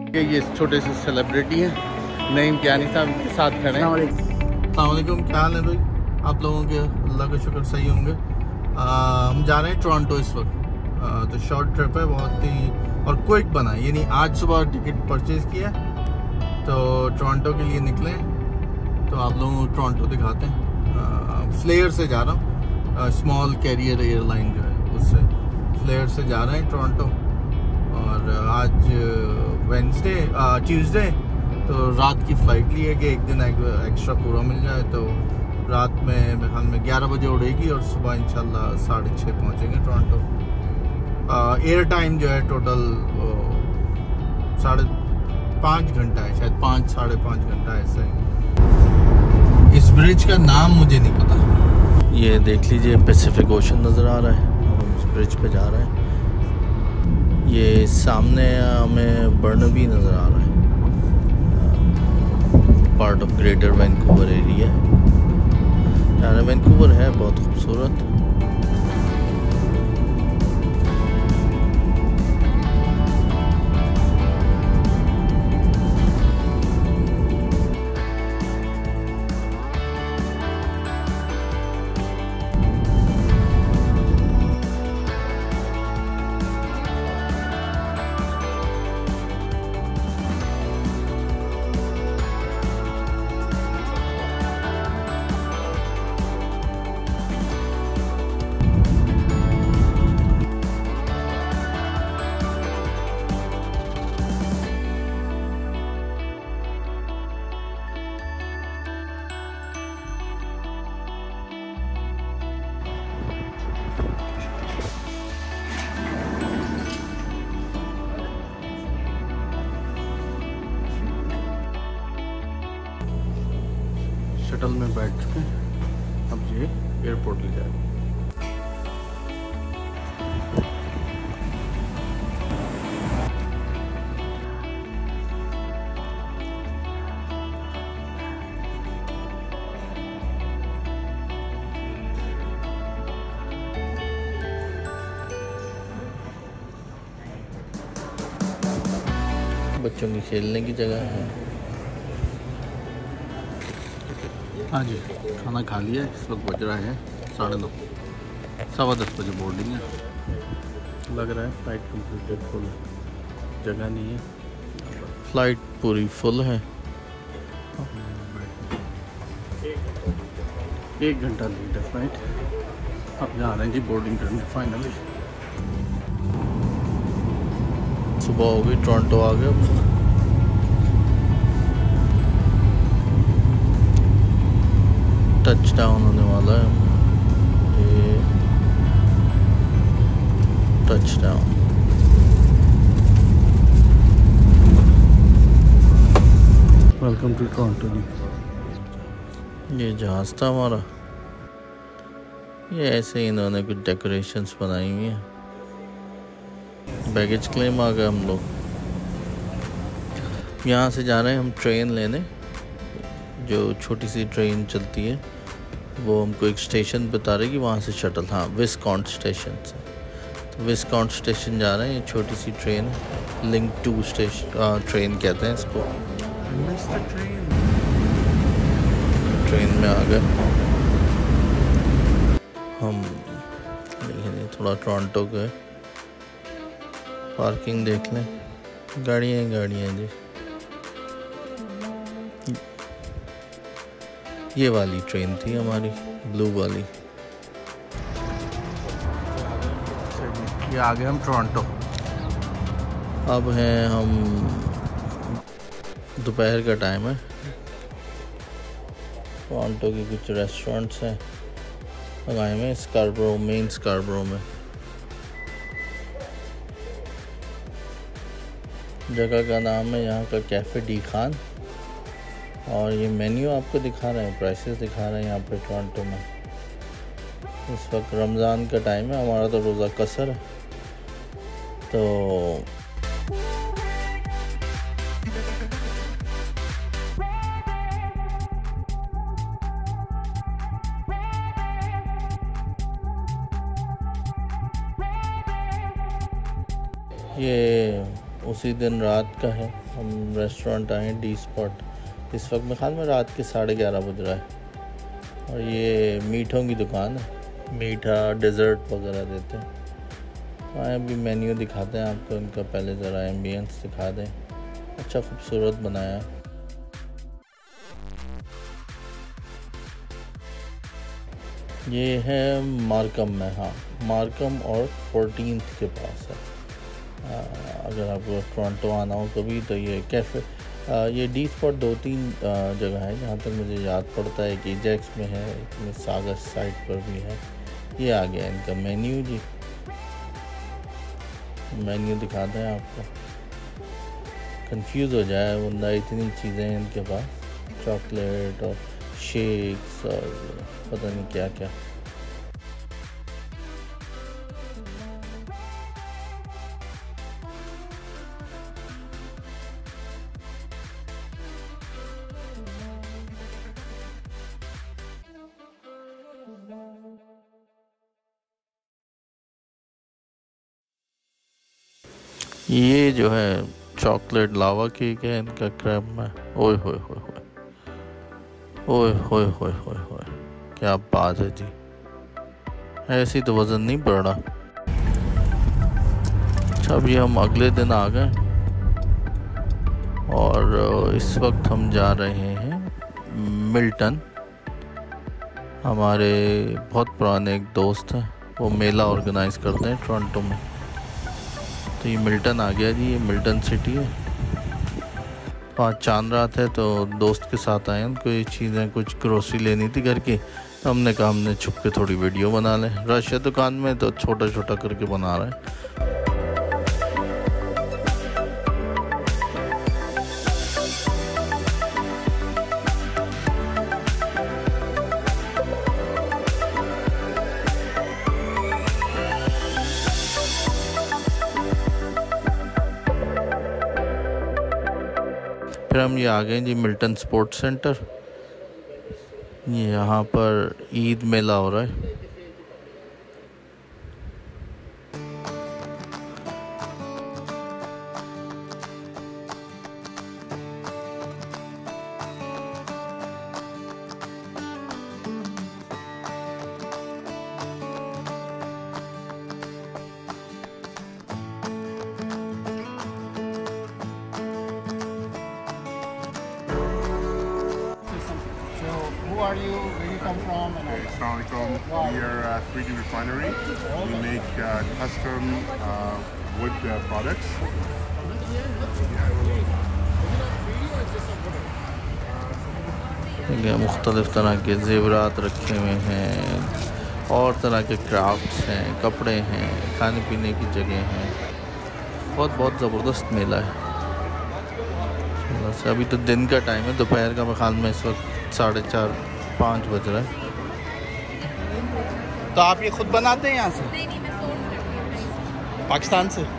कि ये छोटे से सेलिब्रिटी हैं, नईम कियानी साहब के साथ खड़े हैं। अस्सलामुअलैकुम, क्या हाल है भाई आप लोगों के? अल्लाह का शुक्र सही होंगे। हम जा रहे हैं टोरंटो इस वक्त। तो शॉर्ट ट्रिप है बहुत ही, और क्विक बना, यानी आज सुबह टिकट परचेज़ किया तो टोरंटो के लिए निकले। तो आप लोगों को टोरंटो दिखाते हैं। फ्लेयर से जा रहा हूँ, स्मॉल कैरियर एयरलाइन जो है उससे फ्लेयर से जा रहे हैं टोरंटो। और आज ट्यूसडे तो रात की फ़्लाइट ली है कि एक दिन एक्स्ट्रा पूरा मिल जाए। तो रात में मेरे ख्याल में 11 बजे उड़ेगी और सुबह इंशाल्लाह 6:30 पहुँचेंगे टोरंटो। एयर टाइम जो है टोटल 5.5 घंटा है, शायद 5-5.5 घंटा ऐसा है। इस ब्रिज का नाम मुझे नहीं पता। ये देख लीजिए पैसिफिक ओशन नज़र आ रहा है, हम इस ब्रिज पे जा रहे हैं। ये सामने हमें बर्नबी नज़र आ रहा है, part of greater Vancouver area. यार वैंकूवर है बहुत खूबसूरत। शटल में बैठ चुके हैं, अब ये एयरपोर्ट ले जाएगा। बच्चों की खेलने की जगह है। हाँ जी, खाना खा लिया है। इस वक्त बज रहा है 9:30, 10:15 बजे बोर्डिंग है। लग रहा है फ़्लाइट कंप्लीटेड, फुल जगह नहीं है, फ़्लाइट पूरी फुल है। 1 घंटा लेट है फ़्लाइट। अब जा रहे हैं जी बोर्डिंग करने फाइनली। सुबह हो गई, टोरंटो आ गए। टच डाउन होने वाला है, ये touch down. Welcome to Toronto ji. ये जहाज़ था हमारा। ये ऐसे ही इन्होंने कुछ डेकोरेशंस बनाई हुई हैं। बैगेज क्लेम आ गए हम लोग। यहाँ से जा रहे हैं हम ट्रेन लेने, जो छोटी सी ट्रेन चलती है वो हमको एक स्टेशन बता रही कि वहाँ से शटल, हाँ विस्कॉन्ट स्टेशन से। तो विस्कॉन्ट स्टेशन जा रहे हैं। ये छोटी सी ट्रेन है, लिंक 2 स्टेशन ट्रेन कहते हैं इसको। ट्रेन में आ गए हम। लेकिन थोड़ा टोरंटो गए, पार्किंग देख लें। गाड़ियाँ जी। ये वाली ट्रेन थी हमारी, ब्लू वाली। ये आ गए हम टोरंटो। अब हैं हम, दोपहर का टाइम है। टोरंटो के कुछ रेस्टोरेंट्स हैं लगाए हुए स्कार्बरो, मेन स्कार्बरो में। जगह का नाम है यहाँ का कैफ़े डी खान। और ये मेन्यू आपको दिखा रहे हैं, प्राइसेस दिखा रहे हैं यहाँ पे टोरंटो में। इस वक्त रमज़ान का टाइम है, हमारा तो रोज़ा कसर है। तो ये उसी दिन रात का है। हम रेस्टोरेंट आए डी स्पॉट। इस वक्त मेरे ख्याल में रात के 11:30 बज रहा है और ये मीठों की दुकान है, मीठा डेज़र्ट वगैरह देते हैं। आए अभी मेन्यू दिखाते हैं आपको इनका, पहले ज़रा एम्बियंस दिखा दें। अच्छा खूबसूरत बनाया है। ये है मार्कम में, हाँ मार्कम और 14th के पास है। अगर आपको टोरंटो आना हो कभी तो ये कैफ़े, ये डी स्पॉट 2-3 जगह है जहाँ तक मुझे याद पड़ता है कि जैक्स में है, एक मिसागा साइट पर भी है। ये आ गया इनका मेन्यू जी, मेन्यू दिखाते हैं आपको। कंफ्यूज हो जाए बंदा, इतनी चीज़ें हैं इनके पास, चॉकलेट और शेक्स और पता नहीं क्या क्या। ये जो है चॉकलेट लावा केक है इनका क्रैब में। ओए होए होए होए, ओए होए होए होए होए, क्या बात है जी, ऐसी तो वज़न नहीं बढ़ रहा। अच्छा अभी हम अगले दिन आ गए और इस वक्त हम जा रहे हैं मिल्टन। हमारे बहुत पुराने एक दोस्त हैं, वो मेला ऑर्गेनाइज़ करते हैं टोरंटो में। तो ये मिल्टन आ गया जी, ये मिल्टन सिटी है। आज चांद रात है तो दोस्त के साथ आए, उनको ये चीज़ें कुछ ग्रोसरी लेनी थी घर की। तो हमने कहा हमने छुप के थोड़ी वीडियो बना लें। रश है दुकान में तो छोटा छोटा करके बना रहे हैं। फिर हम ये आ गए जी मिल्टन स्पोर्ट्स सेंटर। ये यहाँ पर ईद मेला हो रहा है। Who are you? Where you come from? Assalamualaikum. We are a 3D refinery. We make custom wood products. मुख्तलिफ़ तरह के ज़ेवरात रखे हुए हैं और तरह के क्राफ्ट्स हैं, कपड़े हैं, खाने पीने की जगह हैं। बहुत ज़बरदस्त मेला है। अभी तो दिन का टाइम है, दोपहर का मेरे ख्याल में इस वक्त 4:30-5 बज रहा है। तो आप ये खुद बनाते हैं यहाँ से? नहीं, मैं सोर्स करती हूँ पाकिस्तान से।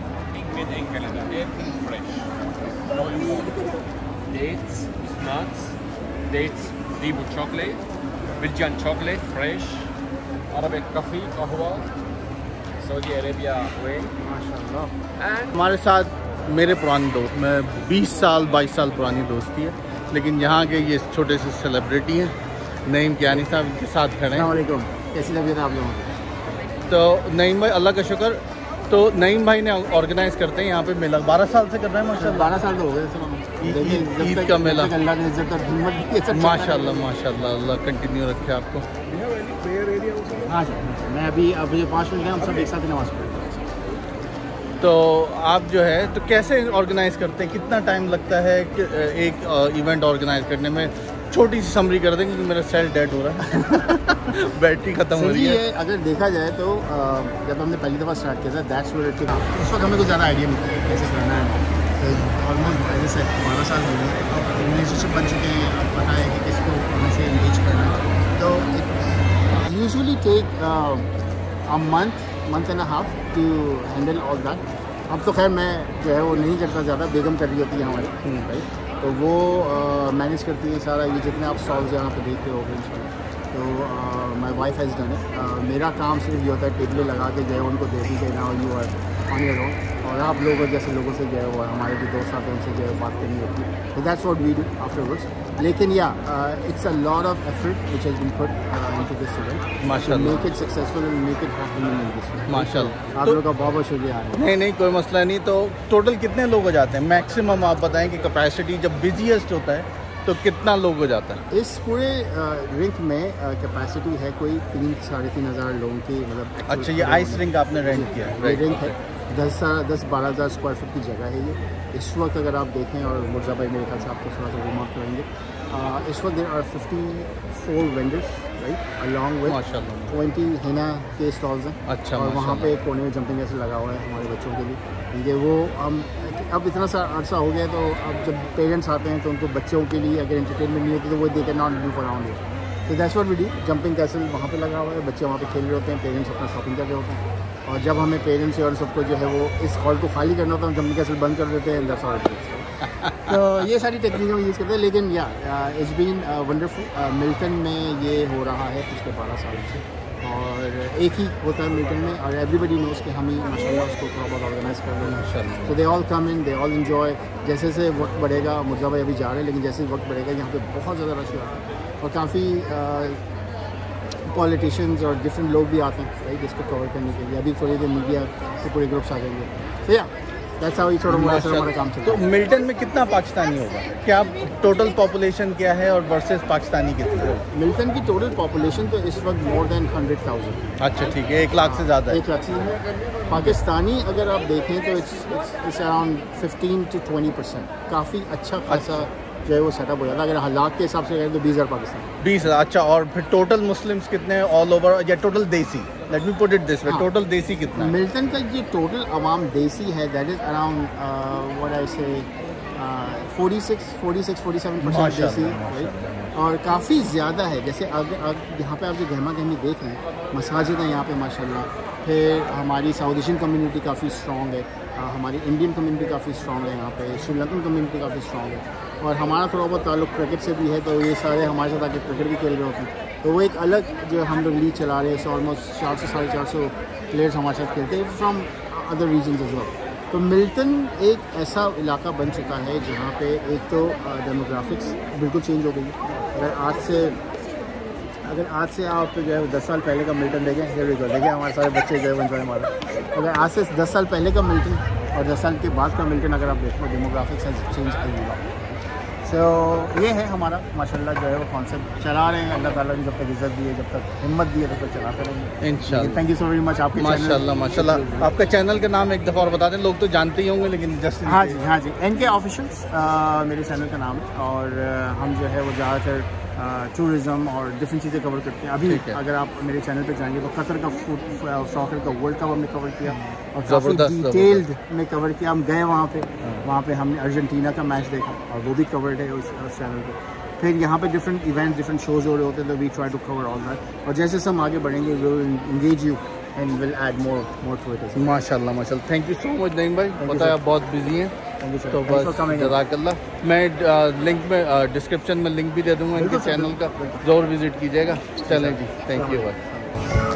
Dates, nuts, dates, Dibu chocolate, Belgian chocolate, fresh, Arabic coffee, qahwa, Saudi Arabia way, माशाल्लाह। and हमारे साथ मेरे पुराने दोस्त, मैं 20 साल 22 साल पुरानी दोस्ती है, लेकिन यहाँ के ये छोटे से सेलिब्रिटी हैं, नईम कियानी साहब इनके साथ खड़े हैं। वालेकुम, कैसी तबीयत है आप लोगों की? तो नईम भाई, अल्लाह का शुक्र। तो नईम भाई ने ऑर्गेनाइज करते हैं यहाँ पे मेला, 12 साल से कर रहे हैं माशाल्लाह। 12 साल तो हो गए ईद का मेला। अल्लाह की इज्जत और हिम्मत भी अच्छा माशाल्लाह माशाल्लाह, अल्लाह कंटिन्यू रखे आपको। हाँ सर, मैं अभी 5 मिनट गए, हम सब एक साथ नमाज़ पढ़ेंगे। तो आप जो है तो कैसे ऑर्गेनाइज करते हैं, कितना टाइम लगता है कि एक इवेंट ऑर्गेनाइज करने में? छोटी सी समरी कर देंगे क्योंकि मेरा सेल डेड हो रहा है बैटरी ख़त्म हो रही है। अगर देखा जाए तो जब हमने पहली दफ़ा स्टार्ट किया था, दैट्स व्हेयर इट उस वक्त हमें कुछ ज़्यादा आइडिया नहीं था कैसे करना है। ऑलमोस्ट जैसे 12 साल हो गए, रिलेशनशिप बन चुके हैं, अब पता है कि किसको कैसे एंगेज करना है। तो it usually take a month and a half to handle all that. अब तो खैर मैं जो है वो नहीं करता ज़्यादा, बेगम कर रही होती है हमारी राइट, तो वो मैनेज करती है सारा। ये जितने आप स्टॉल्स यहाँ पे देखते हो तो my wife has done it. मेरा काम सिर्फ ये होता है टेबलें लगा के जो है उनको दे दी कि now you are on your own, और आप लोगों जैसे लोगों से जो है वो हमारे भी दोस्त आते हैं उनसे जो है बात करनी होती है, तो that's what we do afterwards. लेकिन या it's a lot of effort which has been put into this event, माशाल्लाह, make it successful and make it happen in this way. माशाल्लाह. आप लोगों का बहुत बहुत शुक्रिया. नहीं कोई मसला नहीं. तो टोटल कितने लोग हो जाते हैं मैक्सिमम, आप बताएं कि कैपेसिटी जब बिजीएस्ट होता है तो कितना लोग हो जाता है? इस पूरे रिंक में कैपेसिटी है कोई 3-3.5 हज़ार लोगों की, मतलब. अच्छा, ये आइस रिंक आपने रेंट किया है? ये रिंक है 10-12 हज़ार स्क्वायर फुट की जगह है ये. इस वक्त अगर आप देखें, और मुर्जा भाई मेरे ख्याल से आपको थोड़ा सा रिमार्क करेंगे, इस वक्त there are 54 vendors right, along with माशाल्लाह 20 हिना के स्टॉल्स हैं. अच्छा, और वहाँ पे एक कोने में जंपिंग जैसे लगा हुआ है हमारे बच्चों के लिए, क्योंकि वो हम अब इतना सा अर्सा हो गया, तो अब जब पेरेंट्स आते हैं तो उनको बच्चों के लिए अगर एंटरटेनमेंट नहीं होती तो वो they can not move around here. तो that's what we do. Jumping castle वहाँ पे लगा हुआ है, बच्चे वहाँ पे खेल रहे होते हैं, पेरेंट्स अपना शॉपिंग कर रहे होते हैं, और जब हमें पेरेंट्स और सबको जो है वो इस हॉल को खाली करना होता है, हम जंपिंग कैसल बंद कर देते हैं. That's all. तो ये सारी टेक्निक हम यूज़ करते हैं. लेकिन या इट्स बीन वंडरफुल. मिल्टन में ये हो रहा है पिछले 12 साल से, और एक ही होता है मिल्टन में, और एवरीबडी नोज कि हम ही माशाल्लाह उसको थोड़ा बहुत ऑर्गेनाइज कर रहे हैं. तो they all come in, they all enjoy. जैसे जैसे वक्त बढ़ेगा, मुर्जा भाई अभी जा रहे हैं, लेकिन जैसे वक्त बढ़ेगा यहाँ पे बहुत ज़्यादा रश आता है, और काफ़ी पॉलिटिशियंस और डिफरेंट लोग भी आते हैं राइट इसको कवर करने के लिए. अभी थोड़ी देर मीडिया के पूरे ग्रुप्स आ जाएंगे. तो या दैट्स हाउ हमारा काम चलता है. तो मिल्टन में कितना पाकिस्तानी होगा? क्या टोटल पॉपुलेशन क्या है, और वर्सेस पाकिस्तानी कितना है? मिल्टन की टोटल पॉपुलेशन तो इस वक्त मोर देन 100,000. अच्छा, ठीक है, 1 लाख से ज़्यादा है. 1 लाख से. पाकिस्तानी अगर आप देखें तो इट्स अराउंड 15 to 20%. काफ़ी अच्छा खासा जो है वो सेटअप हो जाता है. अगर लाख के हिसाब से करें तो 20,000 पाकिस्तान. 20,000. अच्छा, और फिर टोटल मुस्लिम्स कितने हैं ऑल ओवर, या total desi? Let me put it this way, total desi कितना है? मिल्टन का जो टोटल अवाम देसी है that is around what I say 46-47% देसी, राइट. और काफ़ी ज़्यादा है. जैसे अगर यहाँ पे आप जो गहमा गहमी देख रहे हैं, मसाजिद हैं यहाँ पे माशाल्लाह. फिर हमारी साउथ एशियन कम्युनिटी काफ़ी स्ट्रॉन्ग है, हमारी इंडियन कम्युनिटी काफ़ी स्ट्रॉन्ग है यहाँ पे, श्रीलंकन कम्युनिटी काफ़ी स्ट्रॉन्ग है, और हमारा थोड़ा बहुत ताल्लुक क्रिकेट से भी है, तो ये सारे हमारे साथ आके क्रिकेट भी खेल रहे होते हैं. तो वो एक अलग जो हम लोग लीग चला रहे हैं, ऑलमोस्ट 400 से 450 प्लेयर्स हमारे साथ खेलते हैं from other regions as well. तो मिल्टन एक ऐसा इलाका बन चुका है जहाँ पे एक तो डेमोग्राफिक्स बिल्कुल चेंज हो गई है. अगर आज से आप जो है 10 साल पहले का मिल्टन देखें, देखिए हमारे सारे बच्चे जो है बन रहे हमारे. अगर आज से 10 साल पहले का मिल्टन और 10 साल के बाद का मिल्टन अगर आप देखो, demographics has change a. So ये है हमारा माशाल्लाह जो है वो कॉन्सेप्ट चला रहे हैं. अल्लाह ताला ने जब तक इज़्ज़त दी है, जब तक हिम्मत दी है, तब तक चलाते रहेंगे इंशाल्लाह. Thank you so very much. आपके माशाल्लाह. आपका चैनल का नाम एक दफ़ा और बता दें, लोग तो जानते ही होंगे लेकिन जस्ट. हाँ जी NK ऑफिशियल्स मेरे चैनल का नाम है, और हम जो है वो ज़्यादातर टूरिज़म और डिफरेंट चीज़ें कवर करते हैं. अभी अगर आप मेरे चैनल पे जाएंगे तो कतर का सॉकर का वर्ल्ड कप हमने कवर किया, और काफ़ी डिटेल्ड में कवर किया. हम गए वहाँ पे हमने अर्जेंटीना का मैच देखा, और वो भी कवर्ड है उस चैनल पे. फिर यहाँ पे डिफरेंट इवेंट्स, डिफरेंट शोज़ हो रहे होते हैं, तो we try to cover all that. और जैसे हम आगे बढ़ेंगे we will engage you and will add more to it. माशाल्लाह. Thank you so much Naeem भाई. पता है आप बहुत बिजी हैं, तो बस जज़ाकल्लाह. मैं लिंक में डिस्क्रिप्शन में लिंक भी दे दूँगा इनके चैनल का, ज़रूर विज़िट कीजिएगा. चलें जी, थैंक यू भाई.